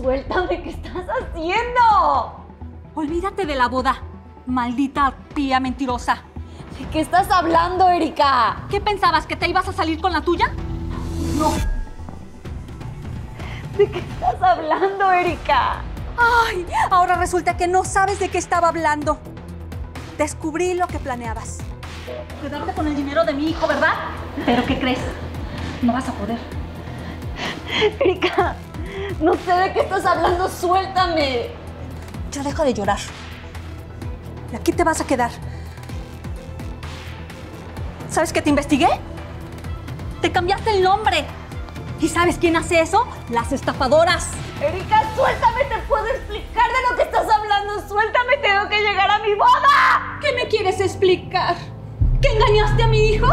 suéltame, ¿qué estás haciendo? Olvídate de la boda, maldita arpía mentirosa. ¿De qué estás hablando, Erika? ¿Qué pensabas, que te ibas a salir con la tuya? No. ¿De qué estás hablando, Erika? Ay, ahora resulta que no sabes de qué estaba hablando. Descubrí lo que planeabas. Quedarte con el dinero de mi hijo, ¿verdad? ¿Pero qué crees? No vas a poder. Erika, no sé de qué estás hablando, suéltame. Ya deja de llorar. Y aquí te vas a quedar. ¿Sabes que te investigué? Te cambiaste el nombre. ¿Y sabes quién hace eso? Las estafadoras. Erika, suéltame, te puedo explicar de lo que estás hablando. Suéltame, tengo que llegar a mi boda. ¿Qué me quieres explicar? ¿Que engañaste a mi hijo?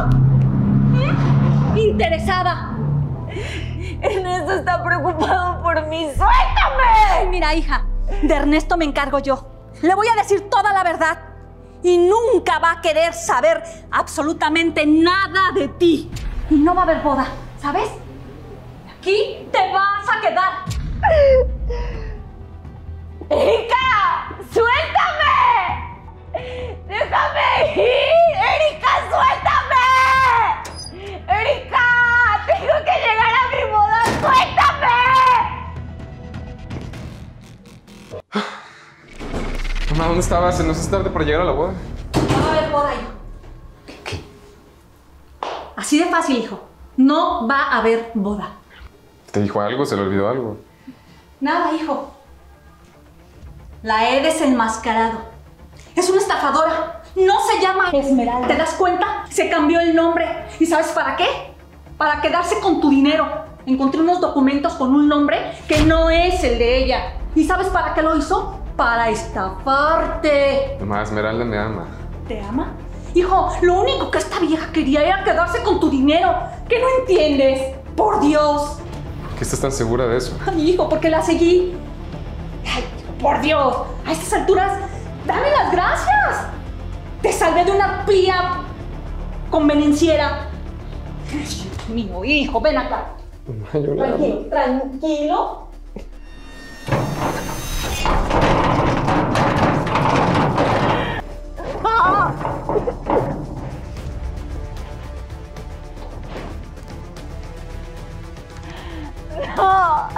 Interesada. Ernesto está preocupado por mí. ¡Suéltame! Mira, hija, de Ernesto me encargo yo. Le voy a decir toda la verdad. Y nunca va a querer saber absolutamente nada de ti. Y no va a haber boda, ¿sabes? Aquí te vas a quedar. ¡Erika! ¡Suéltame! ¡Déjame ir! ¡Erika, suéltame! ¡Erika! ¡Tengo que llegar a mi boda! ¡Suéltame! Mamá, ¿dónde estabas? ¿No es tarde para llegar a la boda? No va a haber boda, hijo. ¿Qué? Así de fácil, hijo. No va a haber boda. ¿Te dijo algo? ¿Se le olvidó algo? Nada, hijo. La he desenmascarado. Es una estafadora. No se llama Esmeralda. ¿Te das cuenta? Se cambió el nombre. ¿Y sabes para qué? Para quedarse con tu dinero. Encontré unos documentos con un nombre que no es el de ella. ¿Y sabes para qué lo hizo? Para estafarte. Mamá, Esmeralda me ama. ¿Te ama? Hijo, lo único que esta vieja quería era quedarse con tu dinero. ¿Qué no entiendes? ¡Por Dios! ¿Por qué estás tan segura de eso? Ay, hijo, porque la seguí. Ay, por Dios, a estas alturas, dame las gracias. Te salvé de una pía convenenciera. Ay, Dios mío, hijo, ven acá. Mamá, yo la amo. Tranquilo, tranquilo. ¡No!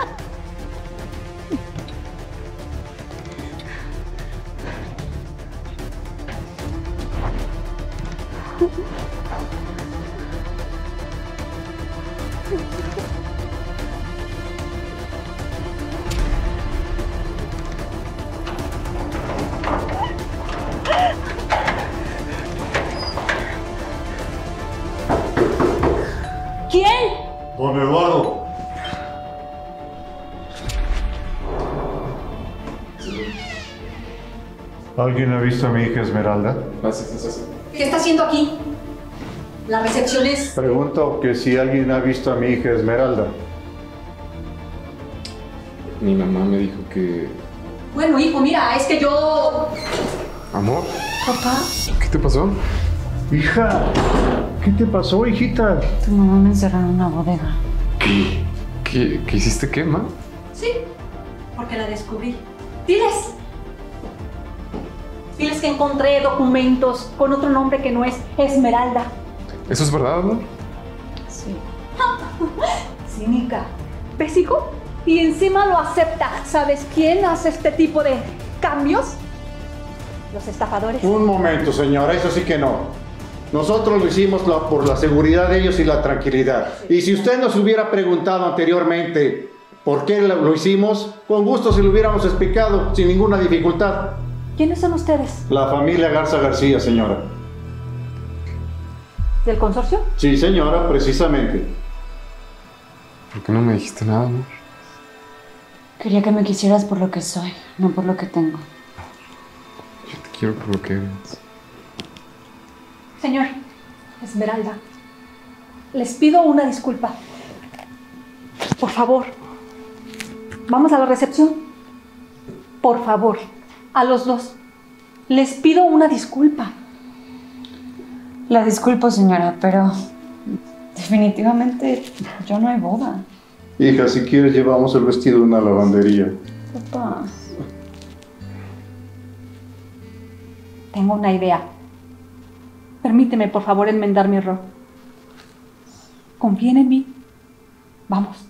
¿Quién? Don Eduardo. ¿Alguien ha visto a mi hija Esmeralda? ¿Qué está haciendo aquí? La recepción es... Pregunto que si alguien ha visto a mi hija Esmeralda. Mi mamá me dijo que... Bueno, hijo, mira, es que yo... ¿Amor? Papá. ¿Qué te pasó? Hija, ¿qué te pasó, hijita? Tu mamá me encerró en una bodega. ¿Qué hiciste qué, ma? Sí, porque la descubrí. Diles. Diles que encontré documentos con otro nombre que no es Esmeralda. ¿Eso es verdad, amor? Sí. Cínica. ¿Ves, hijo? Y encima lo acepta. ¿Sabes quién hace este tipo de cambios? Los estafadores. Un momento, señora, eso sí que no. Nosotros lo hicimos por la seguridad de ellos y la tranquilidad. Y si usted nos hubiera preguntado anteriormente por qué lo hicimos, con gusto se lo hubiéramos explicado, sin ninguna dificultad. ¿Quiénes son ustedes? La familia Garza García, señora. ¿Del consorcio? Sí, señora, precisamente. ¿Por qué no me dijiste nada, amor? Quería que me quisieras por lo que soy, no por lo que tengo. Yo te quiero por lo que eres. Señor, Esmeralda, les pido una disculpa. Por favor, vamos a la recepción. Por favor, a los dos, les pido una disculpa. La disculpo, señora, pero definitivamente yo no hay boda. Hija, si quieres llevamos el vestido a una lavandería. Papá. Tengo una idea. Permíteme, por favor, enmendar mi error. Confíen en mí. Vamos.